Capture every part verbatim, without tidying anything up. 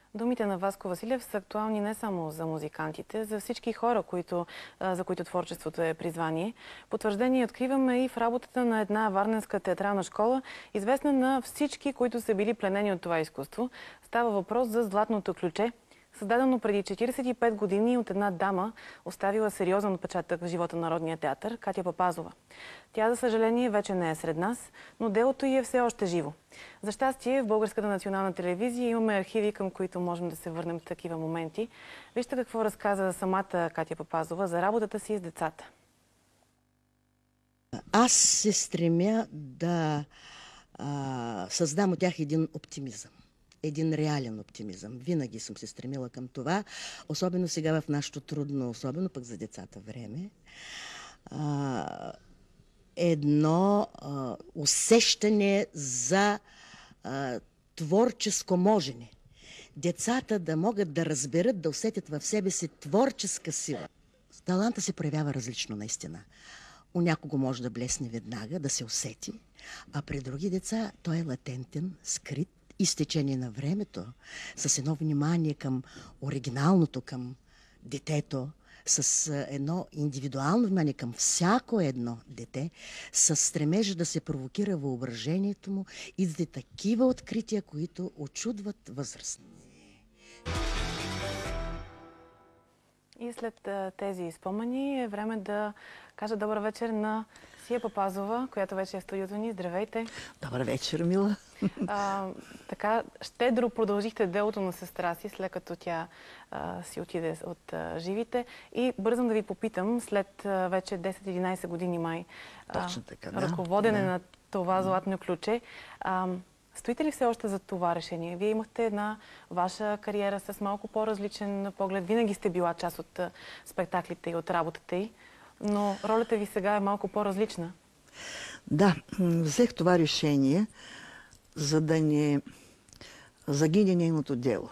Думите на Васко Василев са актуални не само за музикантите, за всички хора, които, за които творчеството е призвание. Потвърждение откриваме и в работата на една варненска театрална школа, известна на всички, които са били пленени от това изкуство. Става въпрос за Златното ключе, създадено преди четиридесет и пет години от една дама, оставила сериозен отпечатък в живота на Народния театър, Катя Папазова. Тя, за съжаление, вече не е сред нас, но делото й е все още живо. За щастие, в Българската национална телевизия имаме архиви, към които можем да се върнем в такива моменти. Вижте какво разказа самата Катя Папазова за работата си с децата. Аз се стремя да а, създам от тях един оптимизъм. Един реален оптимизъм. Винаги съм се стремила към това, особено сега в нашето трудно, особено пък за децата време. А, едно а, усещане за а, творческо можене. Децата да могат да разберат, да усетят в себе си творческа сила. Таланта се проявява различно наистина. У някого може да блесне веднага, да се усети, а при други деца той е латентен, скрит, и с течение на времето, с едно внимание към оригиналното, към детето, с едно индивидуално внимание към всяко едно дете, с стремежа да се провокира въображението му и да такива открития, които очудват възрастни. И след тези спомени е време да кажа добър вечер на Сия Папазова, която вече е в студиото ни. Здравейте! Добър вечер, мила! А, така, щедро продължихте делото на сестра си, след като тя а, си отиде от а, живите. И бързам да ви попитам, след а, вече десет-единайсет години май а, така, да. ръководене да. на това златно ключе, а, стоите ли все още за това решение? Вие имахте една ваша кариера с малко по-различен поглед. Винаги сте била част от а, спектаклите и от работата й, но ролята ви сега е малко по-различна. Да, взех това решение, за да не загине нейното дело.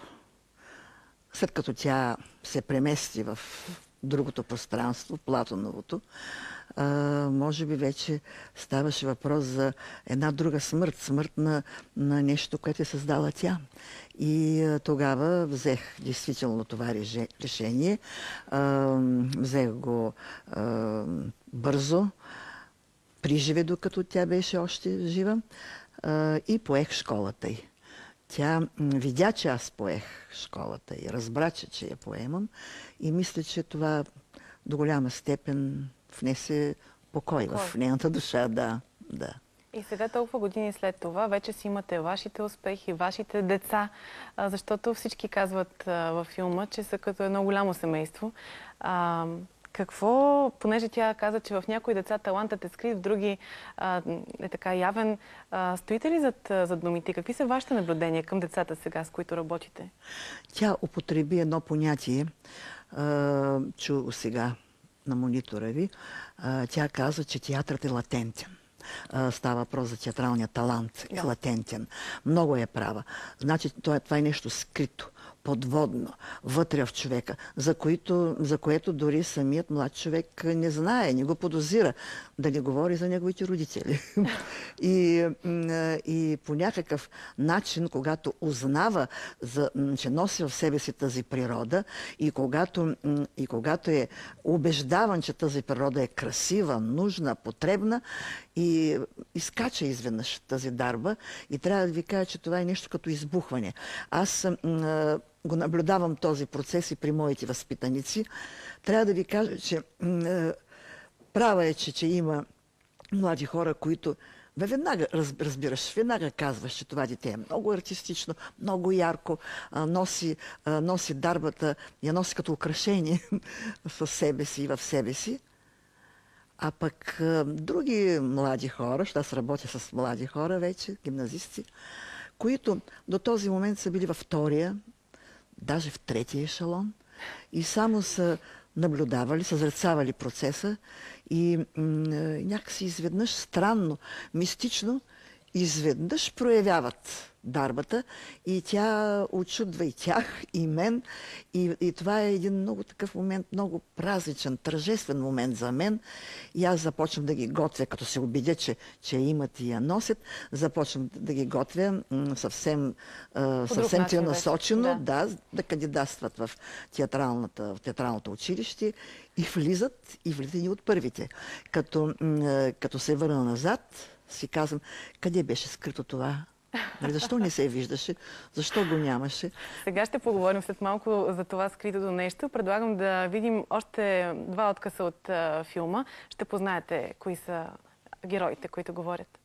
След като тя се премести в другото пространство, Платоновото, а, може би вече ставаше въпрос за една друга смърт, смърт на, на нещо, което е създала тя. И а, тогава взех действително това решение, а, взех го а, бързо, приживе, докато тя беше още жива, а, и поех школата й. Тя видя, че аз поех школата и разбра, че, че я поемам, и мисля, че това до голяма степен внесе покой, покой. в нейната душа. Да, да. И сега, толкова години след това, вече си имате вашите успехи, вашите деца, защото всички казват във филма, че са като едно голямо семейство. А, какво, понеже тя каза, че в някои деца талантът е скрит, в други а, е така явен, а, стоите ли зад, зад думите? Какви са вашите наблюдения към децата сега, с които работите? Тя употреби едно понятие, а, чу сега на монитора ви. А, тя каза, че театрът е латентен. А, става въпрос за театралния талант. Е латентен. Много е права. Значи това, това е нещо скрито, подводно, вътре в човека, за, които, за което дори самият млад човек не знае, не го подозира, да не говори за неговите родители. и, и по някакъв начин, когато узнава, за, че носи в себе си тази природа, и когато, и когато е убеждаван, че тази природа е красива, нужна, потребна, и изкача изведнъж тази дарба, и трябва да ви кажа, че това е нещо като избухване. Аз го наблюдавам този процес и при моите възпитаници. Трябва да ви кажа, че е, права е, че, че има млади хора, които веднага разбираш, веднага казваш, че това дете е много артистично, много ярко, а, носи, а, носи дарбата, я носи като украшение със себе си и в себе си. А пък а, други млади хора, защото аз работя с млади хора вече, гимназисти, които до този момент са били във втория, даже в третия ешелон, и само са наблюдавали, съзрецавали процеса, и някакси изведнъж странно, мистично изведнъж проявяват дарбата и тя очудва и тях, и мен. И, и това е един много такъв момент, много празничен, тържествен момент за мен. И аз започвам да ги готвя, като се убедя, че, че имат и я носят. Започвам да ги готвя м- съвсем, а, съвсем целенасочено, да. да, да кандидатстват в театралната, в театралното училище и влизат, и влизат и от първите. Като, м- като се върна назад, си казвам, къде беше скрито това? Защо не се виждаше? Защо го нямаше? Сега ще поговорим след малко за това скритото нещо. Предлагам да видим още два откъса от а, филма. Ще познаете кои са героите, които говорят.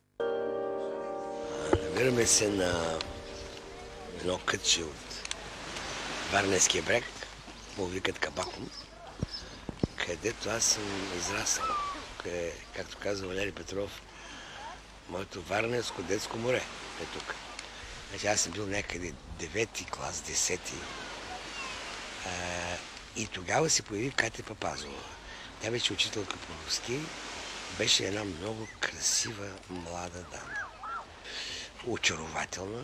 Намираме се на едно кътче от Варненския бряг, му викат Кабакум, където аз съм израсъл. Къде, както каза Валери Петров, моето Варненско детско море е тук. Значи аз съм бил някъде девети клас, десети. А, и тогава се появи Катя Папазова. Тя беше учителка по руски. Беше една много красива млада дама. Очарователна,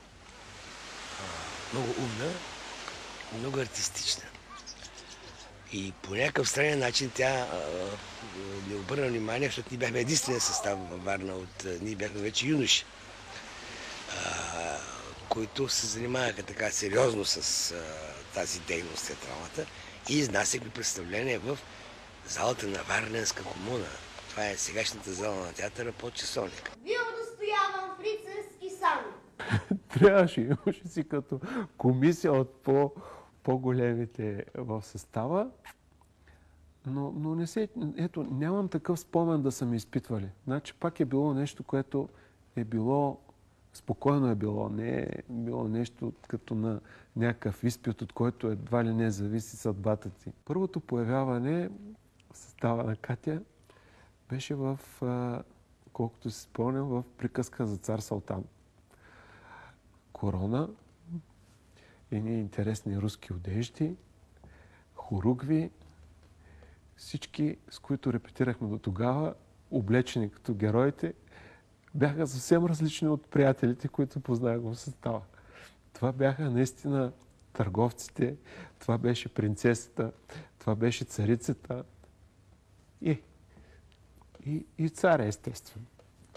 много умна, много артистична. И по някакъв странен начин тя а, не обърна внимание, защото ние бяхме единствения състав във Варна, от, ние бяхме вече юноши, а, които се занимаваха така сериозно с а, тази дейност театралната и изнасяхме представление в залата на Варненска комуна. Това е сегашната зала на театъра под Часовника. Вие удостоявам в рицарски сан. Трябваше, имаше си като комисия от по, по-големите в състава, но, но не се, ето, нямам такъв спомен да са ми изпитвали. Значи пак е било нещо, което е било, спокойно е било, не е било нещо като на някакъв изпит, от който едва ли не зависи съдбата ти. Първото появяване в състава на Катя беше в, а, колкото си спомням, в приказка за цар Салтан. Корона, едни интересни руски одежди, хоругви, всички, с които репетирахме до тогава, облечени като героите, бяха съвсем различни от приятелите, които познах в състава. Това бяха наистина търговците, това беше принцесата, това беше царицата и, и, и царя, естествено.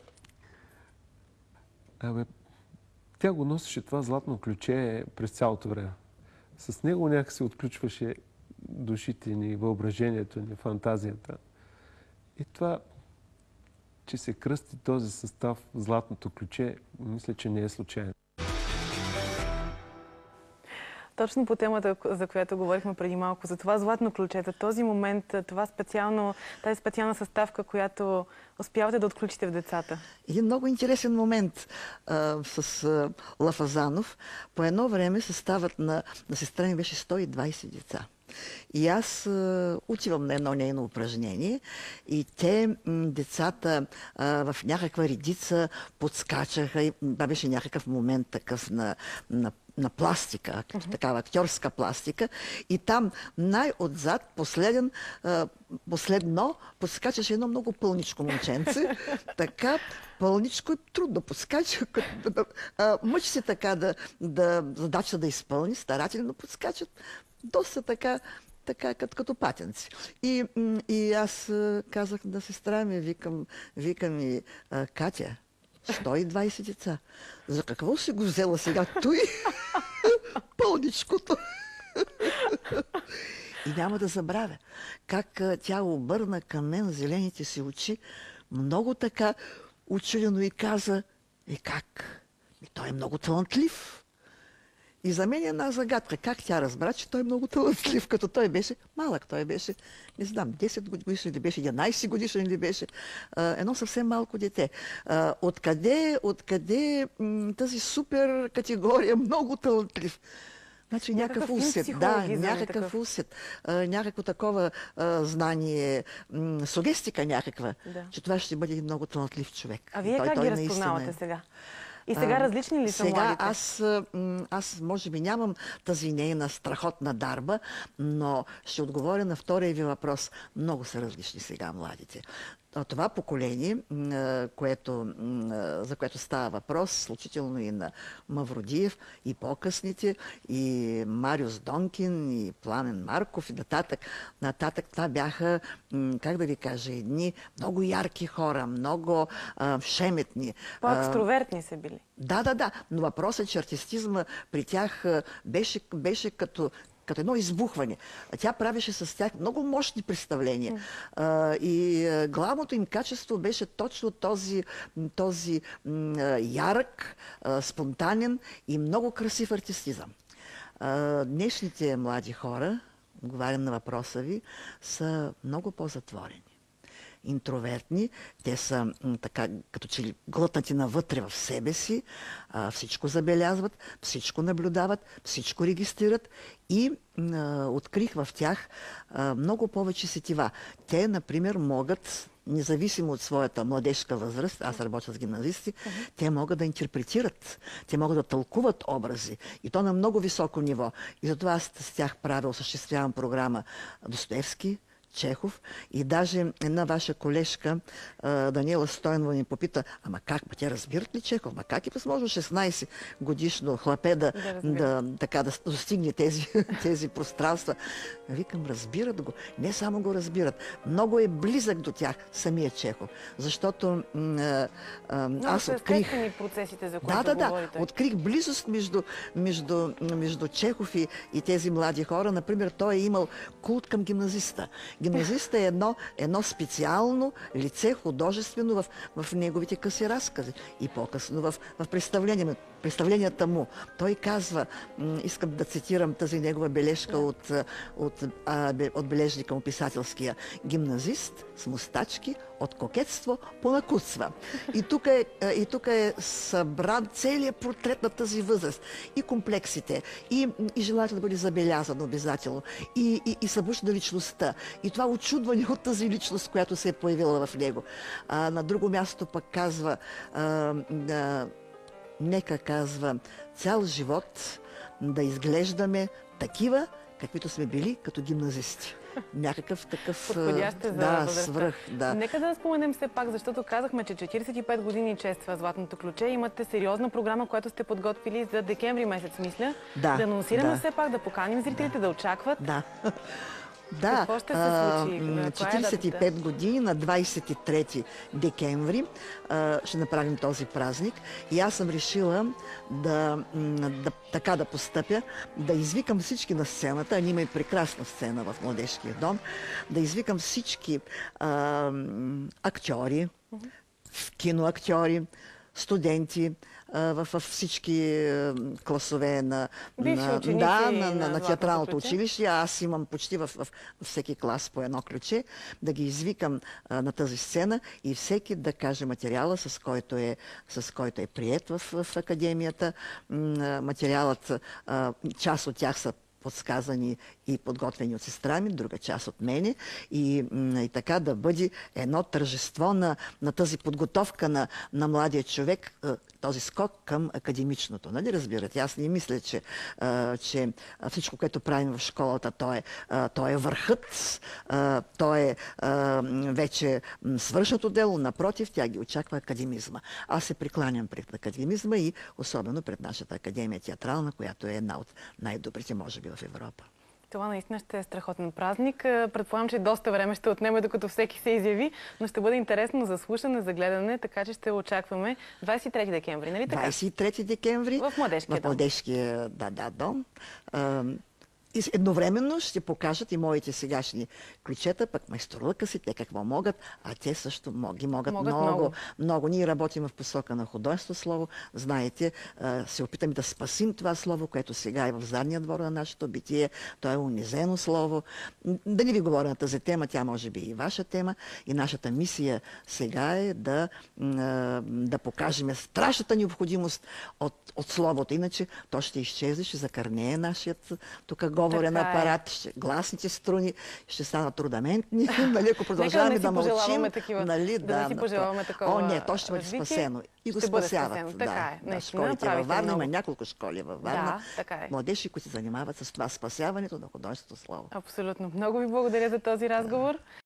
Абе, тя го носеше това златно ключе през цялото време. С него някак се отключваше душите ни, въображението ни, фантазията. И това, че се кръсти този състав златното ключе, мисля, че не е случайно. Точно по темата, за която говорихме преди малко, за това златно ключе, този момент, това специално, тази специална съставка, която успявате да отключите в децата. Един много интересен момент а, с а, Лафазанов. По едно време съставът на, на сестра ми беше сто и двайсет деца. И аз а, отивам на едно нейно упражнение и те, м, децата, а, в някаква редица подскачаха. И, това беше някакъв момент такъв на, на на пластика, uh-huh. такава актьорска пластика. И там най-отзад, последен, а, последно, подскачаше едно много пълничко момченце. Така, пълничко и трудно подскача. Мъчи се така да, да задача да изпълни, старателно подскачат. Доста така, така като, като патенци. И, и аз казах на сестра ми, викам, викам и Катя, сто и двайсет деца. За какво си го взела сега той? Пълничкото. И няма да забравя как тя обърна към мен зелените си очи, много така учудено и каза, е как? И той е много талантлив. И за мен е една загадка. Как тя разбра, че той е много талантлив, като той беше малък. Той беше, не знам, десет годишен ли беше, единайсет годишен ли беше. Едно съвсем малко дете. Откъде, откъде тази супер категория, много талантлив? Значи някакъв усет, да, някакъв такъв. усет, някакво такова а, знание, м, сугестика някаква, да. Че това ще бъде много талантлив човек. А вие той, как той ги разпознавате сега? И сега а, различни ли са сега младите? аз, аз може би нямам тази нейна страхотна дарба, но ще отговоря на втория ви въпрос. Много са различни сега младите. това поколение, което, за което става въпрос, случително и на Мавродиев, и по-късните, и Мариус Донкин, и Пламен Марков, и нататък. Нататък това бяха, как да ви кажа, едни много ярки хора, много а, шеметни. По-екстровертни са били. Да, да, да. Но въпросът е, че артистизма при тях беше, беше като като едно избухване. Тя правеше с тях много мощни представления. Mm. А, и а, главното им качество беше точно този, този м, ярък, а, спонтанен и много красив артистизъм. А, днешните млади хора, отговарям на въпроса ви, са много по-затворени. Интровертни, те са м, така, като че ли глътнати навътре в себе си, а, всичко забелязват, всичко наблюдават, всичко регистрират и а, открих в тях а, много повече сетива. Те, например, могат, независимо от своята младежка възраст, аз работя с гимназисти, uh-huh. те могат да интерпретират, те могат да тълкуват образи и то на много високо ниво. И затова аз с тях правя, осъществявам програма Достоевски, Чехов и даже една ваша колежка Даниела Стойнова ми попита, ама как, ма те разбират ли Чехов? Ма как е възможно шестнайсет годишно хлапе да, да, да, така, да достигне тези, тези пространства? Викам, разбират го. Не само го разбират. Много е близък до тях самия Чехов. Защото а, а, аз открих... процесите, за които да, да, говорите. Да, открих близост между, между, между Чехов и, и тези млади хора. Например, той е имал култ към гимназиста. Гимназиста е едно, едно специално лице, художествено в, в неговите къси разкази и по-късно в, в представление, представленията му. Той казва, искам да цитирам тази негова бележка от, от, а, от бележника му писателския, гимназист с мустачки от кокетство понакутства. И тук е, и тук е събран целият портрет на тази възраст. И комплексите, и, и желанието да бъде забелязано обязателно, и, и, и събужда личността. И това очудване от тази личност, която се е появила в него. А, на друго място пък казва, а, а, нека казва, цял живот да изглеждаме такива, каквито сме били като гимназисти. Някакъв такъв... Подходяща за да, възрастта. свръх, да. Нека да споменем все пак, защото казахме, че четирийсет и пет години чества Златното ключе. Имате сериозна програма, която сте подготвили за декември месец, мисля. Да. Да анонсираме да. все пак, да поканим зрителите да, да очакват. Да. Да, какво ще се случи? четирийсет и пет години на двайсет и трети декември ще направим този празник и аз съм решила да, да така да постъпя, да извикам всички на сцената, а ние има и прекрасна сцена в Младежкия дом, да извикам всички а, актьори, киноактьори, студенти, във всички класове на, на, да, на, на, на театралното училище. Аз имам почти във, във всеки клас по едно ключе, да ги извикам а, на тази сцена и всеки да каже материала, с който е, с който е приет в, в академията. Материалът, а, част от тях са подсказани и подготвени от сестра ми, друга част от мене. И, и така да бъде едно тържество на, на тази подготовка на, на младия човек, този скок към академичното. Нали разбирате? Аз не мисля, че, а, че всичко, което правим в школата, то е, а, то е върхът, а, то е а, вече свършното дело. Напротив, тя ги очаква академизма. Аз се прекланям пред академизма и особено пред нашата академия театрална, която е една от най-добрите, може би, в Европа. Това наистина ще е страхотен празник. Предполагам, че доста време ще отнеме, докато всеки се изяви, но ще бъде интересно за слушане, за гледане, така че ще очакваме двайсет и трети декември, нали така? двайсет и трети декември в Младежкия в дом. Младежкия, да, да, дом. И едновременно ще покажат и моите сегашни ключета, пък майсторлъка си, те какво могат, а те също ги могат, могат много, много. Много. Ние работим в посока на художество слово. Знаете, се опитаме да спасим това слово, което сега е в задния двор на нашето битие. То е унизено слово. Да не ви говоря на тази тема, тя може би и ваша тема. И нашата мисия сега е да, да покажем страшната необходимост от, от словото. Иначе то ще изчезне, ще закърнее нашият тук говорен така апарат, ще, гласните струни ще станат рудаментни, нали, ако продължаваме да мълчим. Такива, нали, да, да, да си пожелаваме такова. О, не, то ще бъде спасено. И го спасяват. Така да, е. Да, Наистина, школите във Варна, много. има няколко школи във Варна. Да, така е. Младежи, които се занимават с това спасяването на художественото слово. Абсолютно. Много ви благодаря за този разговор.